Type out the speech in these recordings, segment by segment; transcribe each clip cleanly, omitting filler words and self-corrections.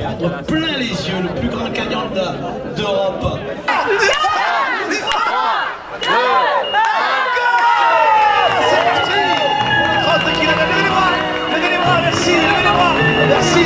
prendre plein les yeux, le plus grand canyon d'Europe. Merci, merci.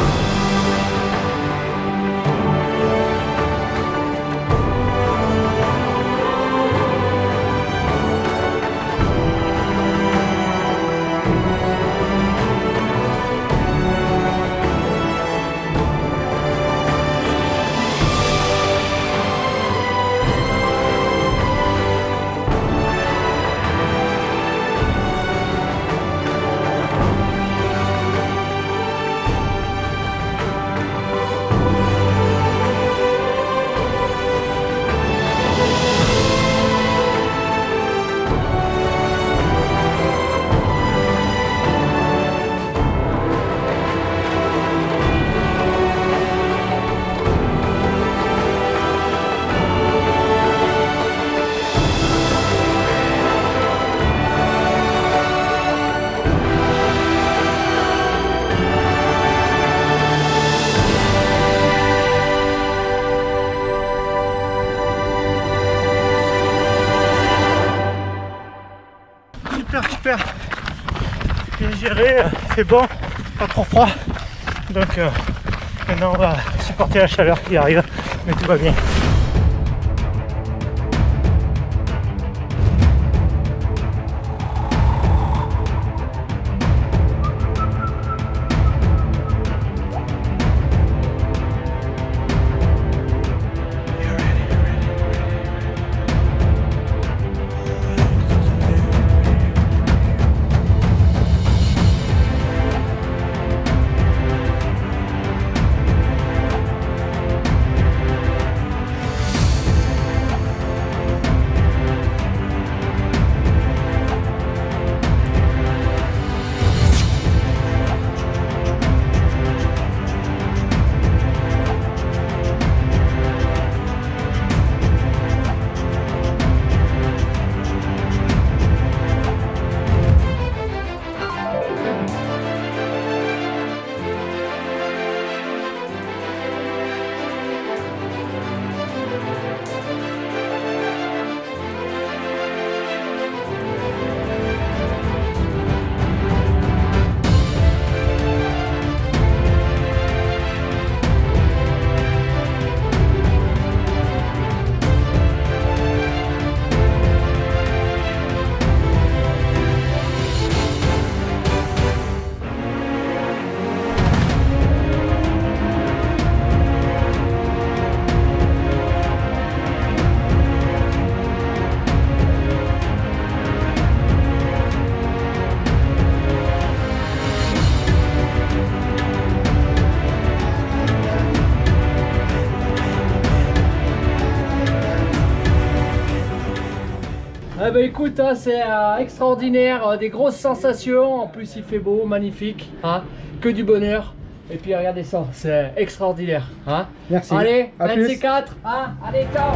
Super, bien géré, c'est bon, pas trop froid, donc maintenant on va supporter la chaleur qui arrive, mais tout va bien. Eh ben écoute, hein, c'est extraordinaire, des grosses sensations, en plus il fait beau, magnifique, hein, que du bonheur. Et puis regardez ça, c'est extraordinaire. Hein. Merci. Allez, à 24, hein, allez, ciao.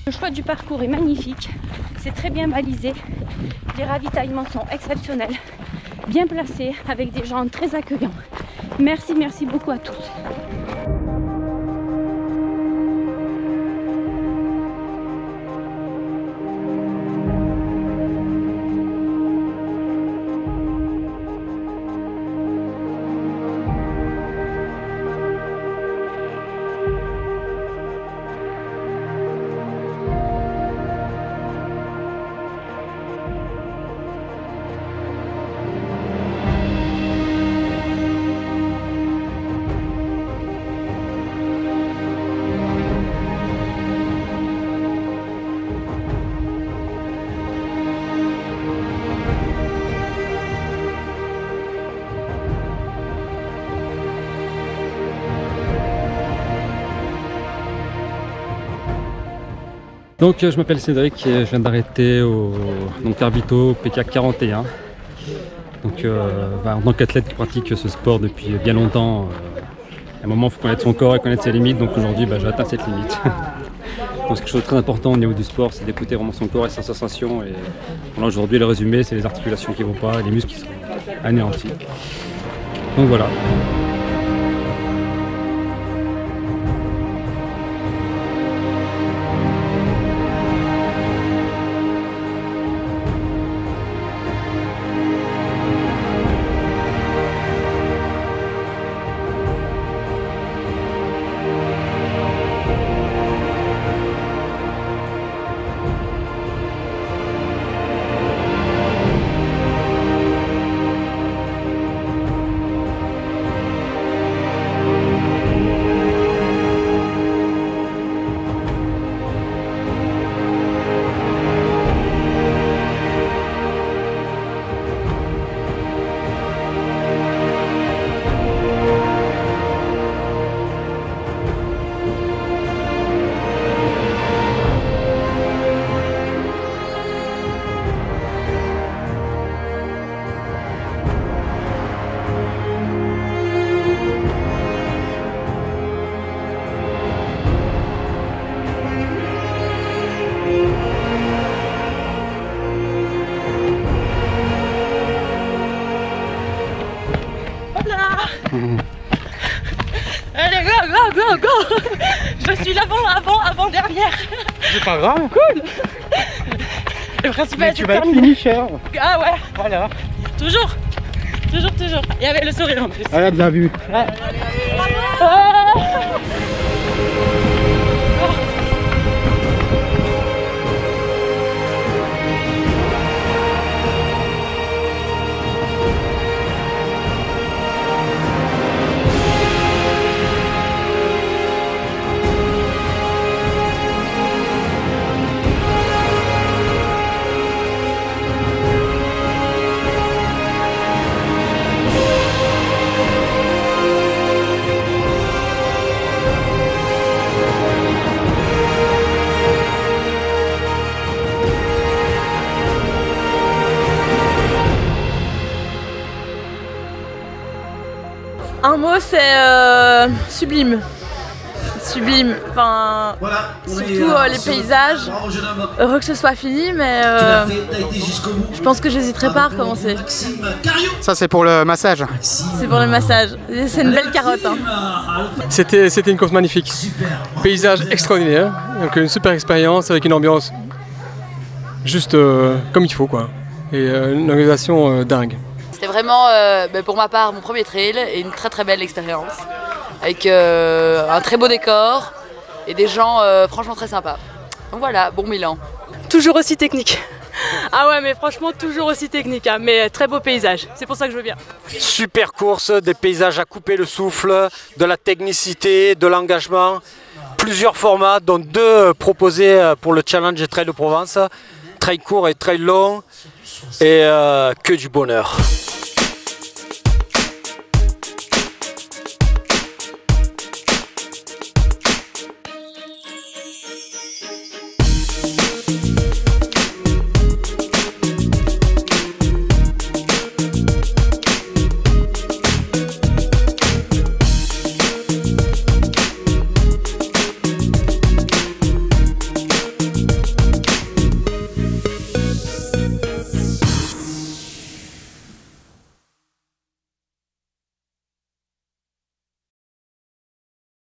Le choix du parcours est magnifique, c'est très bien balisé, les ravitaillements sont exceptionnels, bien placés, avec des gens très accueillants. Merci, merci beaucoup à tous. Donc je m'appelle Cédric et je viens d'arrêter au Carbito PK 41. Donc en tant qu'athlète qui pratique ce sport depuis bien longtemps, à un moment il faut connaître son corps et connaître ses limites, donc aujourd'hui j'ai atteint cette limite. Donc c'est quelque chose de très important au niveau du sport, c'est d'écouter vraiment son corps et ses sensations. Et voilà, aujourd'hui le résumé c'est les articulations qui ne vont pas, les muscles qui sont anéantis. Donc voilà. Allez, go. Je suis avant dernière. C'est pas grave. Cool. Le principal, tu vas être finisher. Ah ouais. Voilà. Toujours. Il y avait le sourire en plus. Ah, bien vu. Ouais. Ah. Un mot, c'est sublime. Sublime. Enfin, Voilà, surtout les paysages. Heureux que ce soit fini, mais je pense que j'hésiterai pas à recommencer. Ça c'est pour le massage. C'est pour le massage. C'est une belle carotte. Hein. C'était une course magnifique. Paysage extraordinaire. Donc une super expérience avec une ambiance juste comme il faut quoi. Et une organisation dingue. C'était vraiment, pour ma part, mon premier trail et une très belle expérience. Avec un très beau décor et des gens franchement très sympas. Donc voilà, bon Milan. Toujours aussi technique. Ah ouais, mais franchement toujours aussi technique, hein, mais très beau paysage, c'est pour ça que je veux bien. Super course, des paysages à couper le souffle, de la technicité, de l'engagement, plusieurs formats dont 2 proposés pour le challenge Trail de Provence, trail court et trail long, et que du bonheur.